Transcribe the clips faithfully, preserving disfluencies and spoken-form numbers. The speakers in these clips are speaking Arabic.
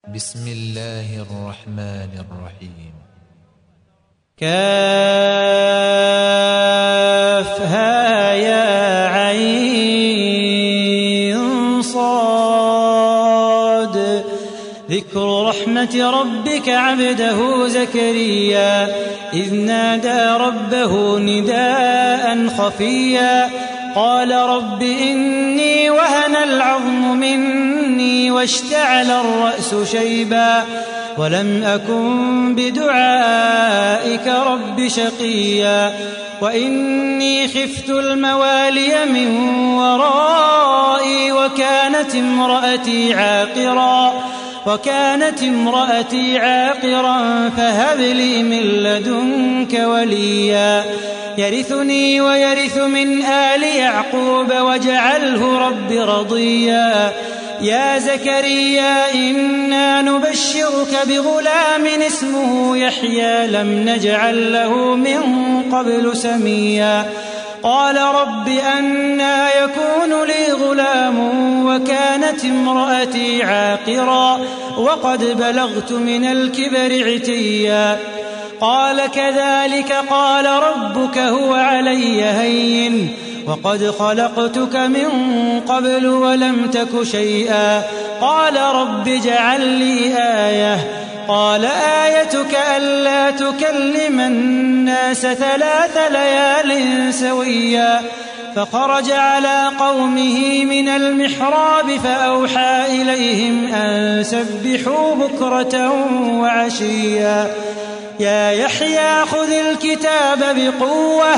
بسم الله الرحمن الرحيم. كافها يا عين صاد. ذكر رحمة ربك عبده زكريا إذ نادى ربه نداء خفيا قال رب إني وهن العظم مني واشتعل الرأس شيبا ولم أكن بدعائك رب شقيا وإني خفت الموالي من ورائي وكانت امرأتي عاقرا وكانت امرأتي عاقرا فهب لي من لدنك وليا يرثني ويرث من آل يعقوب واجعله رب رضيا. يا زكريا إنا نبشرك بغلام اسمه يحيى لم نجعل له من قبل سميا قال رب أنى يكون لي غلام وكانت امرأتي عاقرا وقد بلغت من الكبر عتيا قال كذلك قال ربك هو علي هين وقد خلقتك من قبل ولم تك شيئا قال رب اجعل لي آية قال آيتك ألا تكلم الناس ثلاث ليال سويا فخرج على قومه من المحراب فأوحى إليهم أن سبحوا بكرة وعشيا يا يحيى خذ الكتاب بقوة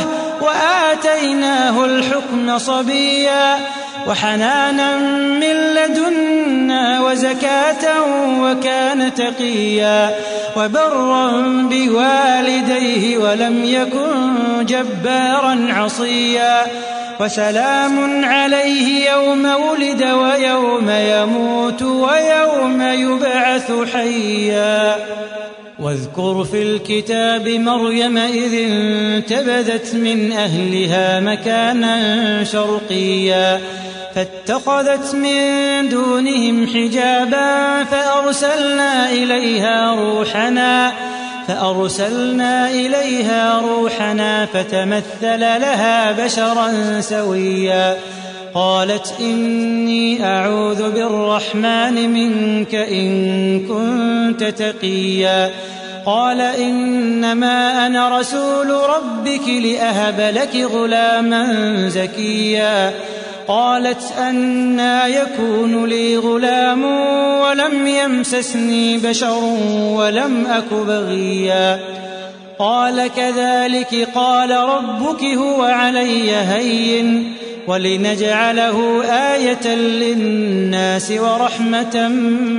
وآتيناه الحكم صبيا وحنانا من لدنا وزكاة وكان تقيا وبرا بوالديه ولم يكن جبارا عصيا وسلام عليه يوم ولد ويوم يموت ويوم يبعث حيا. واذكر في الكتاب مريم إذ انتبذت من أهلها مكانا شرقيا فاتخذت من دونهم حجابا فأرسلنا إليها روحنا فأرسلنا إليها روحنا فتمثل لها بشرا سويا قالت إني أعوذ بالرحمن منك إن كنت تقيا قال إنما أنا رسول ربك لأهب لك غلاما زكيا قالت أنى يكون لي غلام ولم يمسسني بشر ولم أك بغيا قال كذلك قال ربك هو علي هين ولنجعله آية للناس ورحمة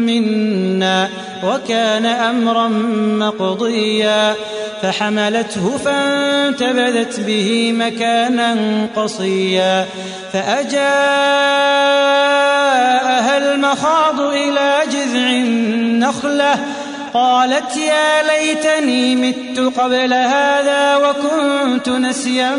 منا وكان أمرا مقضيا فحملته فانتبذت به مكانا قصيا فأجاءها المخاض إلى جذع النخلة قالت يا ليتني مت قبل هذا وكنت نسيا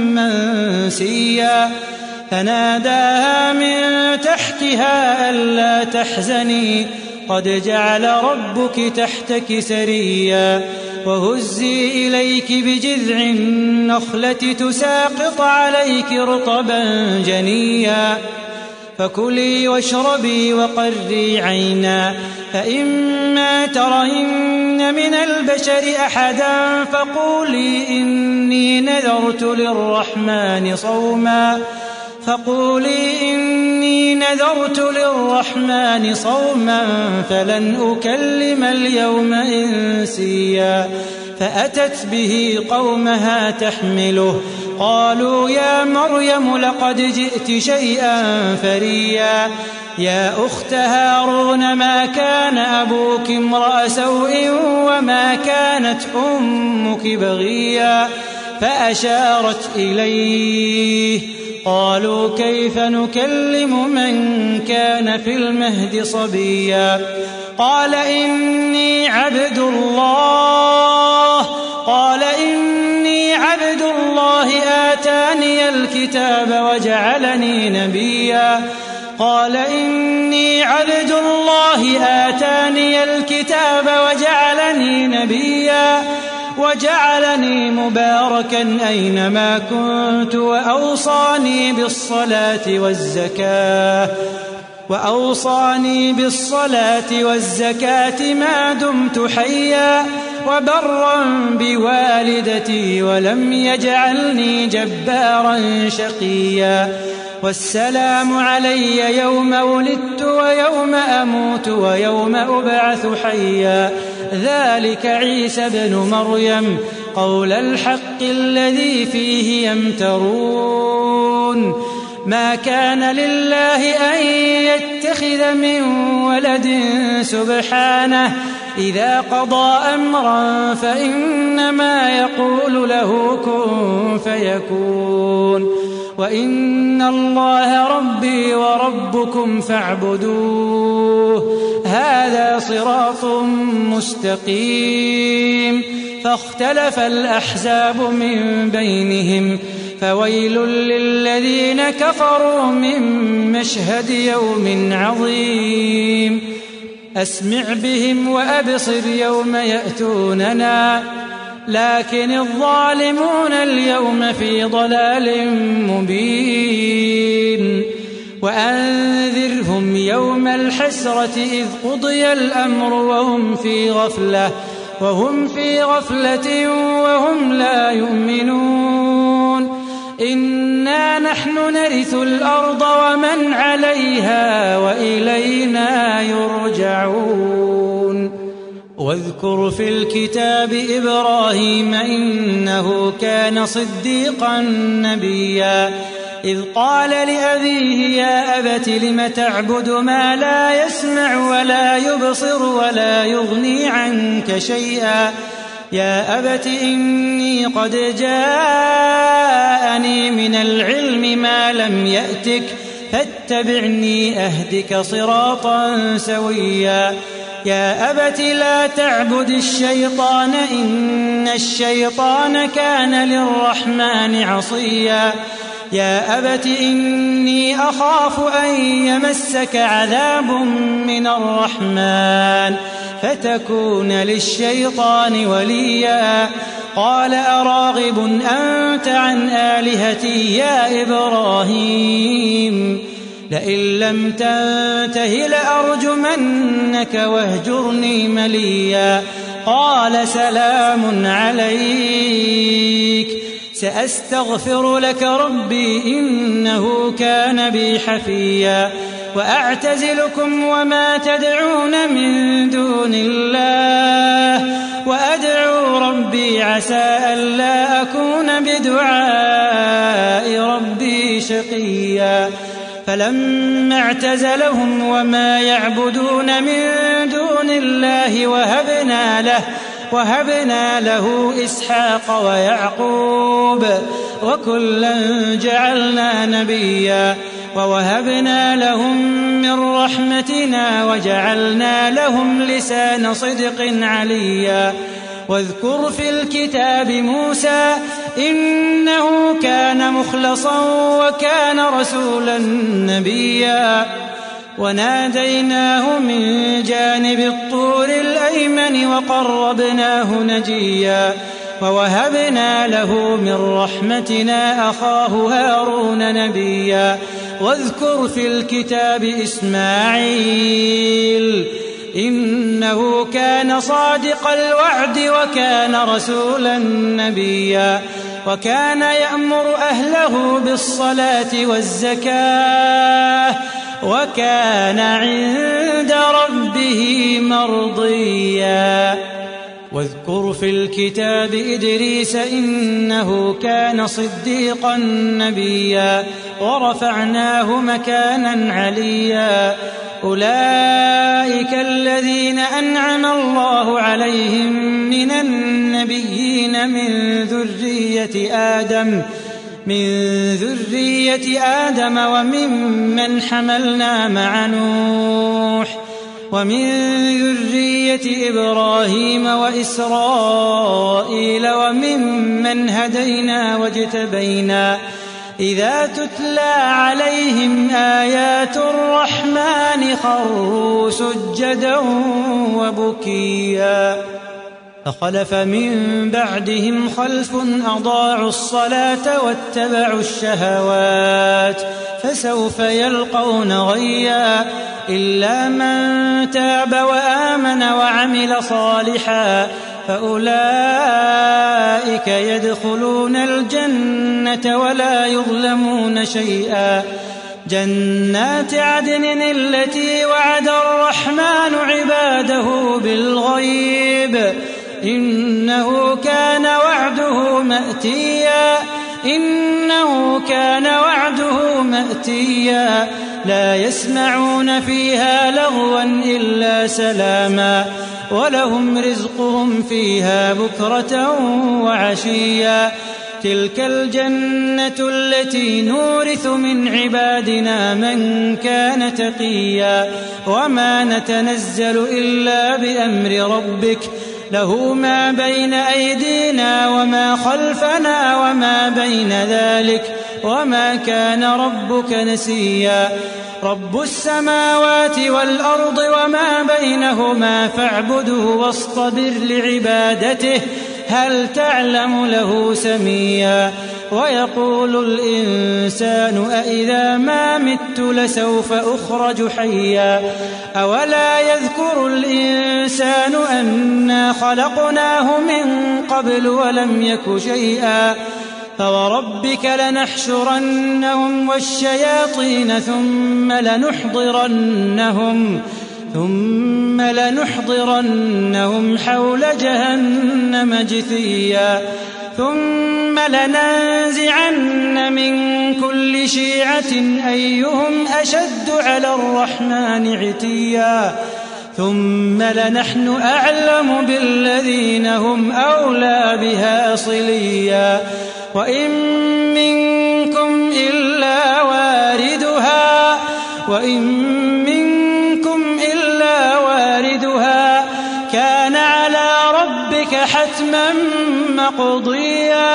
منسيا فناداها من تحتها ألا تحزني قد جعل ربك تحتك سريا وهزي إليك بجذع النخلة تساقط عليك رطبا جنيا فكلي واشربي وقري عينا فإما ترين من البشر أحدا فقولي إني نذرت للرحمن صوما فقولي إني نذرت للرحمن صوما فلن أكلم اليوم إنسيا فأتت به قومها تحمله قالوا يا مريم لقد جئت شيئا فريا يا أخت هارون ما كان أبوك امرأ سوء وما كانت أمك بغيا فأشارت إليه قالوا كيف نكلم من كان في المهد صبيا قال إني عبد الله قال إني عبد الله آتاني الكتاب وجعلني نبيا قال إني عبد الله آتاني الكتاب وجعلني نبيا وجعلني مباركا أينما كنت وأوصاني بالصلاة والزكاة وأوصاني بالصلاة والزكاة ما دمت حيا وبرا بوالدتي ولم يجعلني جبارا شقيا والسلام علي يوم ولدت ويوم أموت ويوم أبعث حيا ذلك عيسى بن مريم قول الحق الذي فيه يمترون ما كان لله أن يتخذ من ولد سبحانه إذا قضى أمرا فإنما يقول له كن فيكون وإن الله ربي وربكم فاعبدوه هذا صراط مستقيم فاختلف الأحزاب من بينهم فويل للذين كفروا من مشهد يوم عظيم أسمع بهم وأبصر يوم يأتوننا لكن الظالمون اليوم في ضلال مبين وأنذرهم يوم الحسرة إذ قضي الأمر وهم في غفلة وهم في غفلة وهم لا يؤمنون إنا نحن نرث الأرض ومن عليها وإلينا يرجعون واذكر في الكتاب إبراهيم إنه كان صديقا نبيا إذ قال لأبيه يا أبت لم تعبد ما لا يسمع ولا يبصر ولا يغني عنك شيئا يا أبت إني قد جاءني من العلم ما لم يأتك فاتبعني أهدك صراطا سويا يا أبت لا تعبد الشيطان إن الشيطان كان للرحمن عصيا يا أبت إني أخاف أن يمسك عذاب من الرحمن فتكون للشيطان وليا قال أراغب أنت عن آلهتي يا إبراهيم لئن لم تنته لأرجمنك واهجرني مليا قال سلام عليك سأستغفر لك ربي إنه كان بي حفيا وأعتزلكم وما تدعون من دون الله وأدعو ربي عسى ألا أكون بدعاء ربي شقيا فلما اعتزلهم وما يعبدون من دون الله وهبنا له وهبنا له إسحاق ويعقوب وكلا جعلنا نبيا ووهبنا لهم من رحمتنا وجعلنا لهم لسان صدق عليا واذكر في الكتاب موسى إنه كان مخلصا وكان رسولا نبيا وناديناه من جانب الطور الأيمن وقربناه نجيا ووهبنا له من رحمتنا أخاه هارون نبيا واذكر في الكتاب إسماعيل إنه كان صادق الوعد وكان رسولا نبيا وكان يأمر أهله بالصلاة والزكاة وكان عند ربه مرضيا واذكر في الكتاب إدريس إنه كان صديقا نبيا ورفعناه مكانا عليا أولئك الذين أنعم الله عليهم من النبيين من ذرية آدم من ذرية آدم وممن حملنا مع نوح ومن ذرية إبراهيم وإسرائيل وممن هدينا واجتبينا إذا تتلى عليهم آيات الرحمن خروا سجدا وبكيا فخلف من بعدهم خلف أضاعوا الصلاة واتبعوا الشهوات فسوف يلقون غيا إلا من تاب وآمن وعمل صالحا فأولئك يدخلون الجنة ولا يظلمون شيئا جنات عدن التي وعد الرحمن عباده بالغيب إنه كان وعده مأتيا إنه كان وعده مأتيا لا يسمعون فيها لغوا إلا سلاما ولهم رزقهم فيها بكرة وعشيا تلك الجنة التي نورث من عبادنا من كان تقيا وما نتنزل إلا بأمر ربك له ما بين أيدينا وما خلفنا وما بين ذلك وما كان ربك نسيا رب السماوات والأرض وما بينهما فاعبده واصطبر لعبادته هل تعلم له سميا ويقول الإنسان أإذا ما مت لسوف أخرج حيا أولا يذكر الإنسان أنا خلقناه من قبل ولم يك شيئا فوربك لنحشرنهم والشياطين ثم لنحضرنهم ثم لنحضرنهم حول جهنم جثيا ثم لننزعن من كل شيعة أيهم أشد على الرحمن عتيا ثم لنحن أعلم بالذين هم أولى بها صليا وإن منكم إلا واردها وإن منكم إلا واردها كان على ربك حتما مقضيا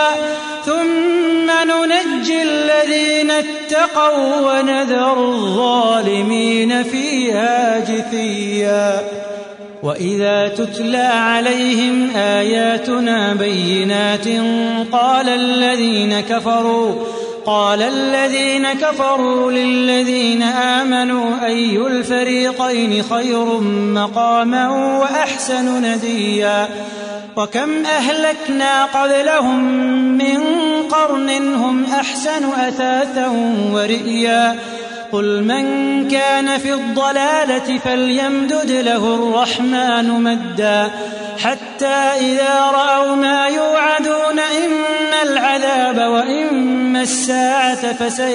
ثم ننجي الذين اتقوا ونذر الظالمين فيها جثيا وإذا تتلى عليهم آياتنا بينات قال الذين كفروا قال الذين كفروا للذين آمنوا أي الفريقين خير مقاما وأحسن نديا وكم أهلكنا قبلهم من قرن هم أحسن أثاثا ورئيا قل من كان في الضلالة فليمدد له الرحمن مدا حتى إذا رأوا ما يوعدون إما العذاب وإما الساعة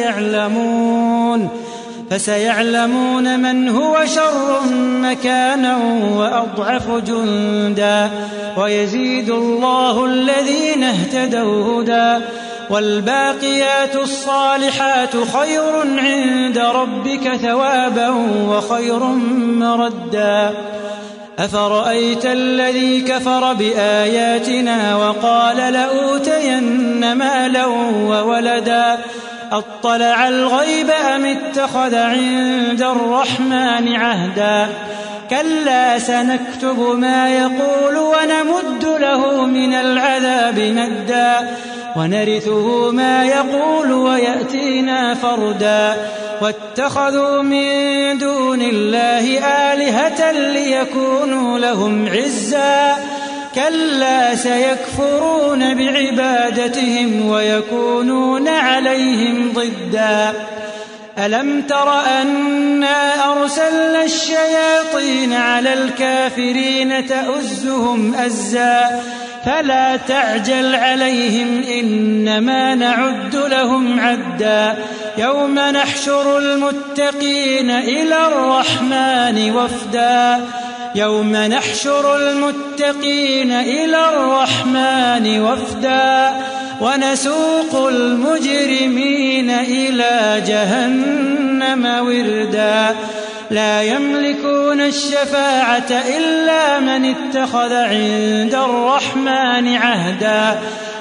فسيعلمون فسيعلمون من هو شر مكانا وأضعف جندا ويزيد الله الذين اهتدوا هدى والباقيات الصالحات خير عند ربك ثوابا وخير مردا أفرأيت الذي كفر بآياتنا وقال لأوتين مالا وولدا أطلع الغيب أم اتخذ عند الرحمن عهدا كلا سنكتب ما يقول ونمد له من العذاب مدا ونرثه ما يقول ويأتينا فردا واتخذوا من دون الله آلهة ليكونوا لهم عزا كلا سيكفرون بعبادتهم ويكونون عليهم ضدا ألم تر أنا أرسلنا الشياطين على الكافرين تؤزهم أزا فلا تعجل عليهم إنما نعد لهم عدا يوم نحشر المتقين إلى الرحمن وفدا يوم نحشر المتقين إلى الرحمن وفدا ونسوق المجرمين إلى جهنم وردا لا يملكون الشفاعة إلا من اتخذ عند الرحمن عهدا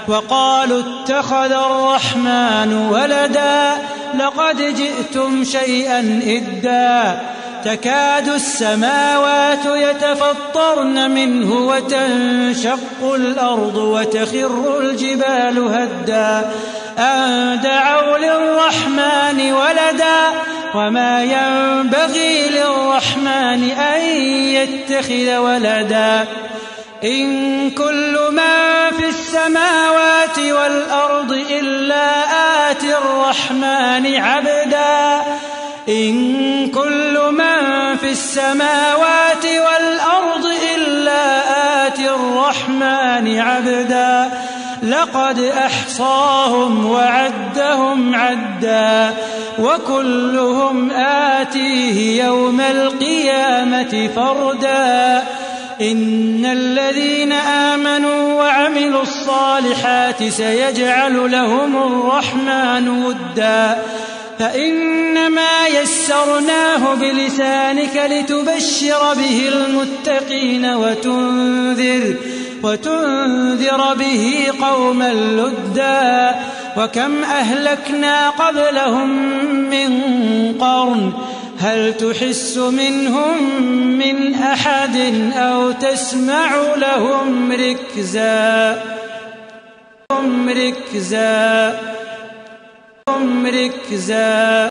وقالوا اتخذ الرحمن ولدا لقد جئتم شيئا إدا تكاد السماوات يتفطرن منه وتنشق الأرض وتخر الجبال هدا أن دعوا للرحمن ولدا وما ينبغي للرحمن أن يتخذ ولدا إن كل من في السماوات والأرض إلا آتي الرحمن عبدا إن كل من في السماوات والأرض إلا آتي الرحمن عبدا لقد أحصاهم وعدهم عدا وكلهم آتيه يوم القيامة فردا إن الذين آمنوا وعملوا الصالحات سيجعل لهم الرحمن ودا فإنما يسرناه بلسانك لتبشر به المتقين وتنذر وتنذر به قوما لدا وكم أهلكنا قبلهم من قرن هل تحس منهم من أحد أو تسمع لهم ركزا ركزا ركزا